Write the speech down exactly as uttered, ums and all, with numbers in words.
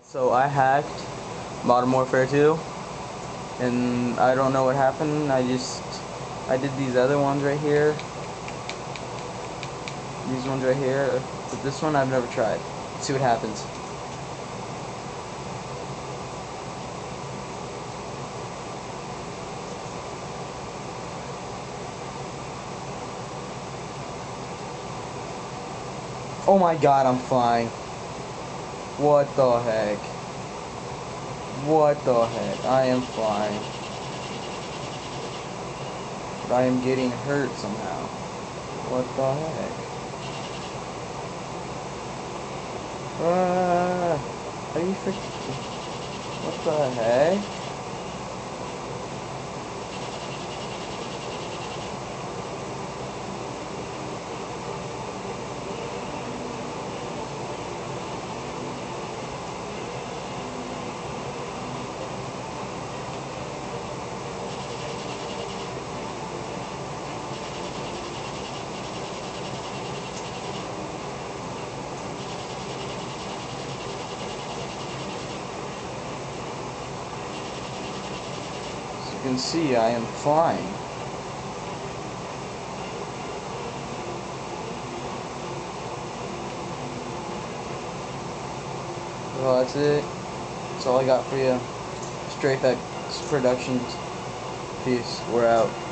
So I hacked Modern Warfare two, and I don't know what happened. I just, I did these other ones right here. These ones right here. But this one I've never tried. Let's see what happens. Oh my god, I'm flying. What the heck? What the heck? I am flying. But I am getting hurt somehow. What the heck? Uh, how do you freaking... What the heck? As you can see, I am flying. Well, that's it. That's all I got for you. Straight Back Productions. Peace. We're out.